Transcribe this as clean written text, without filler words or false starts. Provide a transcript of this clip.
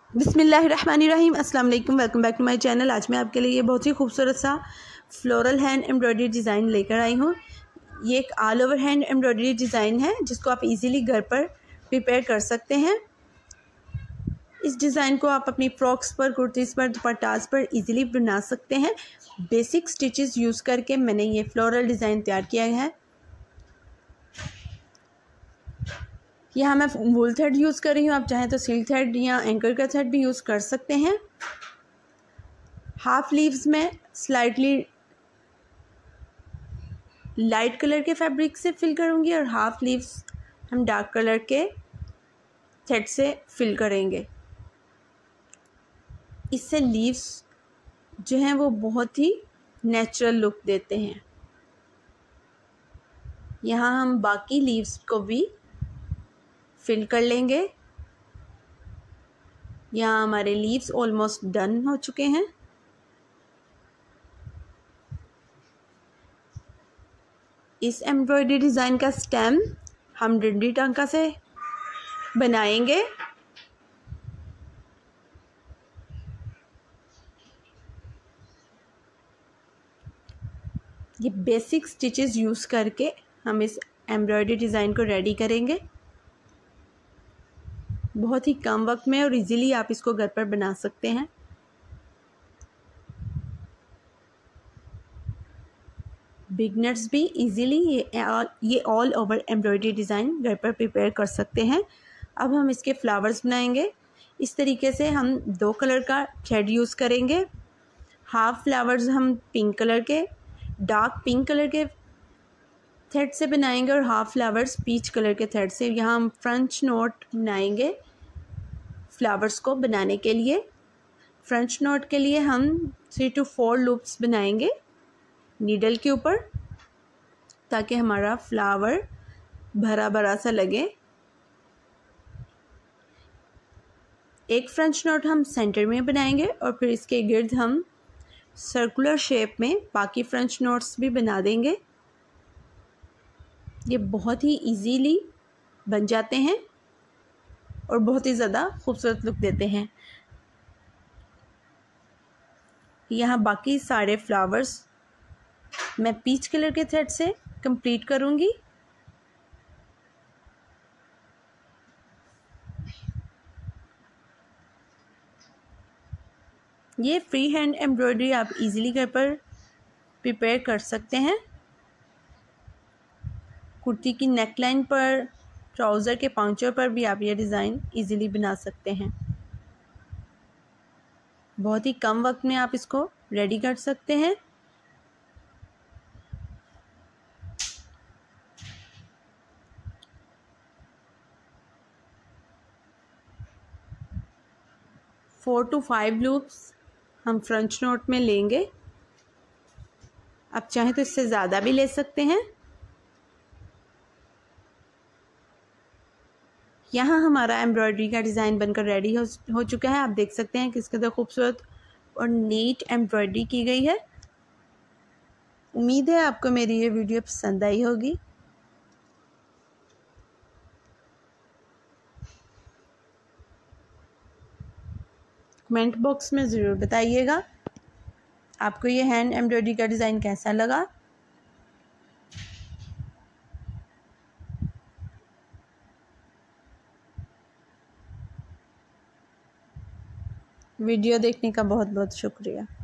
बिस्मिल्लाहिर्रहमानिर्रहीम, अस्सलाम वालेकुम, welcome back to my channel. आज मैं आपके लिए ये बहुत ही खूबसूरत सा फ्लोरल हैंड एम्ब्रॉयडरी डिज़ाइन लेकर आई हूँ। ये एक all over hand embroidery design है जिसको आप इजीली घर पर प्रिपेयर कर सकते हैं। इस डिज़ाइन को आप अपनी फ्रॉक्स पर, कुर्तीज़ पर, दुपट्टास पर इजीली बना सकते हैं। बेसिक स्टिचेस यूज़ करके मैंने ये फ्लोरल डिज़ाइन तैयार किया है। यहाँ मैं वूल थ्रेड यूज़ कर रही हूँ, आप चाहें तो सिल्क थ्रेड या एंकर का थ्रेड भी यूज़ कर सकते हैं। हाफ लीव्स में स्लाइटली लाइट कलर के फैब्रिक से फिल करूँगी और हाफ लीव्स हम डार्क कलर के थ्रेड से फिल करेंगे। इससे लीव्स जो हैं वो बहुत ही नेचुरल लुक देते हैं। यहाँ हम बाकी लीव्स को भी फिल कर लेंगे। यहाँ हमारे लीव्स ऑलमोस्ट डन हो चुके हैं। इस एम्ब्रॉयडरी डिज़ाइन का स्टेम हम डंडी टांका से बनाएंगे। ये बेसिक स्टिचेस यूज़ करके हम इस एम्ब्रॉयडरी डिज़ाइन को रेडी करेंगे। बहुत ही कम वक्त में और इजीली आप इसको घर पर बना सकते हैं। बिगनर्स भी इजीली ये ऑल ओवर एम्ब्रॉयडरी डिज़ाइन घर पर प्रिपेयर कर सकते हैं। अब हम इसके फ्लावर्स बनाएंगे। इस तरीके से हम 2 कलर का थ्रेड यूज़ करेंगे। हाफ फ्लावर्स हम पिंक कलर के, डार्क पिंक कलर के थ्रेड से बनाएंगे और हाफ फ्लावर्स पीच कलर के थ्रेड से। यहाँ हम फ्रेंच नोट बनाएंगे फ्लावर्स को बनाने के लिए। फ्रेंच नोट के लिए हम 3 to 4 लूप्स बनाएंगे नीडल के ऊपर, ताकि हमारा फ्लावर भरा भरा सा लगे। एक फ्रेंच नोट हम सेंटर में बनाएंगे और फिर इसके गिर्द हम सर्कुलर शेप में बाकी फ्रेंच नोट्स भी बना देंगे। ये बहुत ही इजीली बन जाते हैं और बहुत ही ज़्यादा खूबसूरत लुक देते हैं। यहाँ बाकी सारे फ्लावर्स मैं पीच कलर के थ्रेड से कंप्लीट करूँगी। ये फ्री हैंड एम्ब्रॉयडरी आप इजीली घर पर प्रिपेयर कर सकते हैं। कुर्ती की नेकलाइन पर, ट्राउज़र के पांचों पर भी आप ये डिज़ाइन इजीली बना सकते हैं। बहुत ही कम वक्त में आप इसको रेडी कर सकते हैं। फोर to 5 लूप्स हम फ्रेंच नोट में लेंगे। आप चाहें तो इससे ज़्यादा भी ले सकते हैं। यहाँ हमारा एम्ब्रॉयडरी का डिज़ाइन बनकर रेडी हो चुका है। आप देख सकते हैं किस कदर खूबसूरत और नीट एम्ब्रॉयडरी की गई है। उम्मीद है आपको मेरी ये वीडियो पसंद आई होगी। कमेंट बॉक्स में ज़रूर बताइएगा आपको ये हैंड एम्ब्रॉयडरी का डिज़ाइन कैसा लगा। वीडियो देखने का बहुत बहुत शुक्रिया।